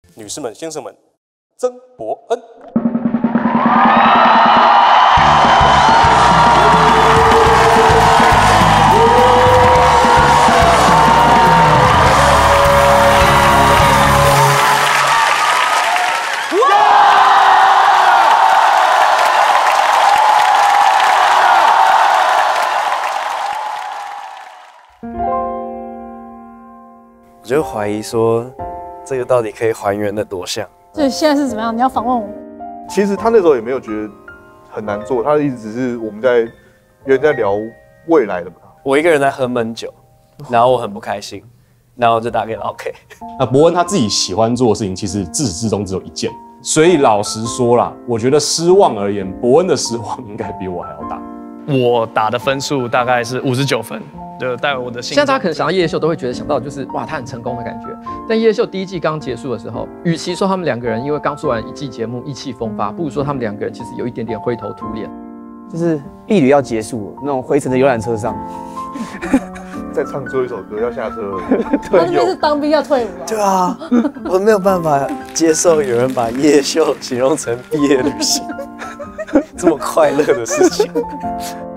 女士们、先生们，曾伯恩。 我就怀疑说，这个到底可以还原的多像？ 所以现在是怎么样？你要访问我？ 其实他那时候也没有觉得很难做，他的意思只是我们有人在聊未来的嘛。 我一个人在喝闷酒，然后我很不开心，然后我就打给老 K。 那伯恩他自己喜欢做的事情，其实自始至终只有一件。所以老实说啦，我觉得失望而言，伯恩的失望应该比我还要大。 我打的分数大概是59分。就带我的心。 现在大家可能想到夜秀，都会觉得想到就是哇，他很成功的感觉。但夜秀第一季刚结束的时候，与其说他们两个人因为刚做完一季节目意气风发，不如说他们两个人其实有一点点灰头土脸。 就是一旅要结束，那种回程的游览车上， 在唱最后一首歌要下车了。 他那边是当兵要退伍啊。 对啊，我没有办法接受有人把夜秀形容成毕业旅行，这么快乐的事情。